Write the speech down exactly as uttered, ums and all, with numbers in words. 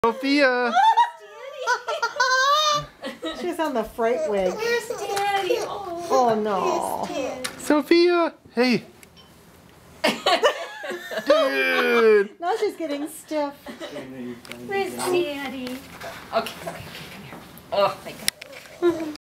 Sophia! She's on the fright wig. Where's Daddy? Oh, Oh no. Sophia! Hey! Dude! Now she's getting stiff. Where's Daddy? Okay, okay, okay, come here. Oh my God.